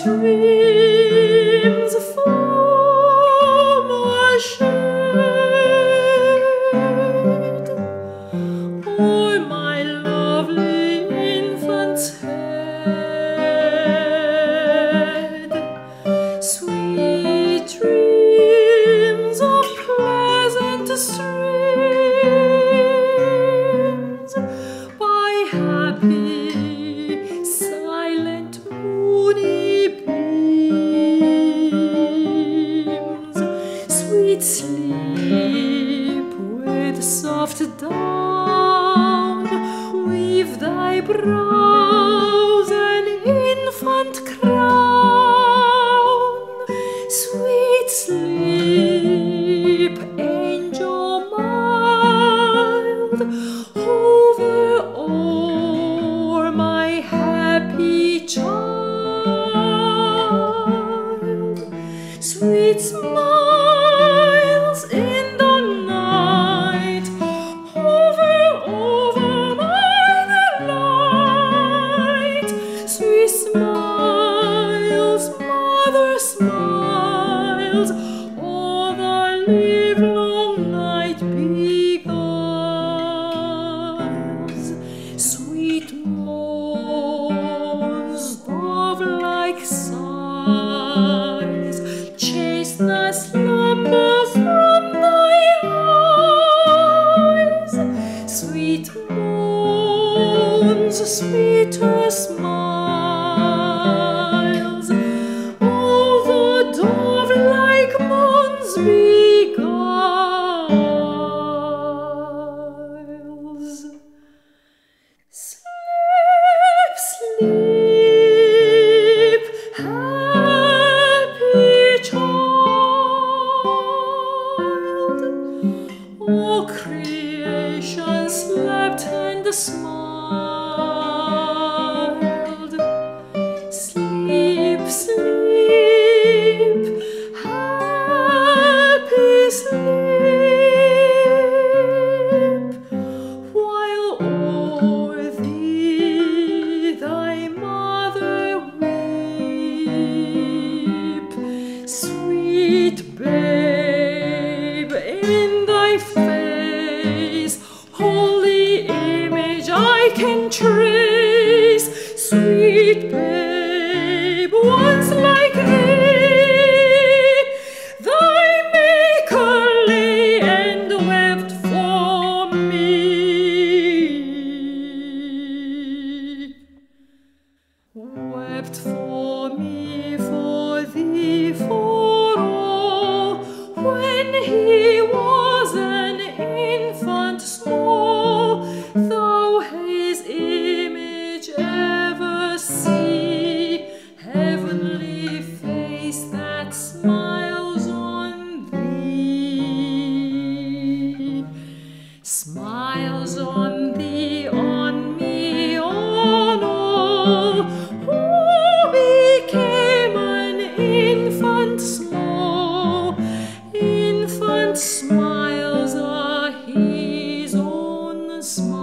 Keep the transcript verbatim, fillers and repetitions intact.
streams from a shade o'er my lovely infant's head. Sweet dreams of pleasant streams by happy silent moony beams. Sweet sleep with soft down, weave thy brows an infant crown. Sweet sleep, angel mild, hover o'er my happy child. Sweet smiles in the night, hover over my delight. Sweet smiles, mother smiles, all the livelong night beguiles. Sweet moans, dove-like sighs, chase the slumber from thy eyes. Sweet moans, sweeter smiles, all the dove-like moons beguiles. Sleep, sleep, happy child. All creation slept and smiled. Sleep, sleep, happy sleep, while o'er thee thy mother weep. Sweet babe, in thy face holy image I can trace. Sweet babe, once like thee, thy Maker lay and wept for me. Wept for me, for thee, for all, when he was an infant small. Thou his image ever see, heavenly face that smiles on thee. Smiles on thee, on me, on all who became an infant small. Infant smiles are his own smile.